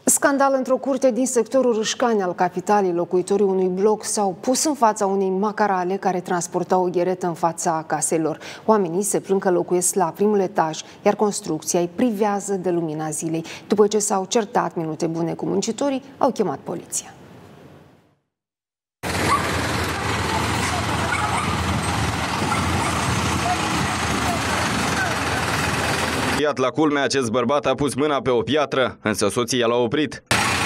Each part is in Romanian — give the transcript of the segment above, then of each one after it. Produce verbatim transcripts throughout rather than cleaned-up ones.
Scandal într-o curte din sectorul Râșcani al capitalei. Locuitorii unui bloc s-au pus în fața unei macarale care transportau o gheretă în fața caselor. Oamenii se plâng că locuiesc la primul etaj, iar construcția îi privează de lumina zilei. După ce s-au certat minute bune cu muncitorii, au chemat poliția. Iată, la culme, acest bărbat a pus mâna pe o piatră, însă soția l-a oprit.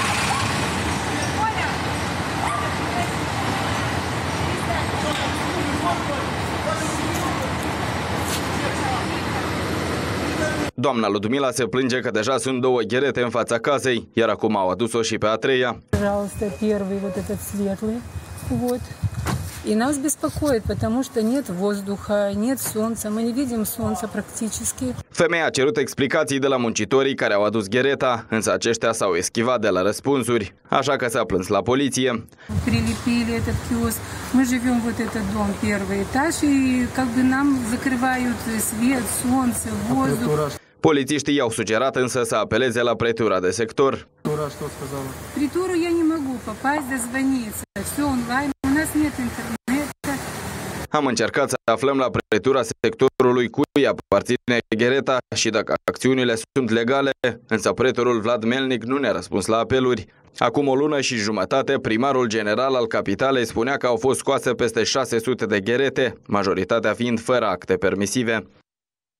Doamna Ludmila se plânge că deja sunt două gherete în fața casei, iar acum au adus-o și pe a treia. Пожалуйста, первый вот этот светлый, вот. И нас беспокоит, потому что нет воздуха, нет солнца, мы не видим солнца практически. Femeia a cerut explicații de la muncitorii care au adus ghereta, însă aceștia s-au eschivat de la răspunsuri, așa că s-a plâns la poliție. Прилепили этот киоск. Мы живем вот этот дом, первый этаж, и как бы нам закрывают свет, солнце, воздух. Polițiștii i-au sugerat însă să apeleze la pretura de sector. Притуру я не могу попасть, дозвониться. Все онлайн, у нас нет интернета. Am încercat să aflăm la pretura sectorului cui aparține ghereta și dacă acțiunile sunt legale, însă pretorul Vlad Melnic nu ne-a răspuns la apeluri. Acum o lună și jumătate, primarul general al capitalei spunea că au fost scoase peste șase sute de gherete, majoritatea fiind fără acte permisive.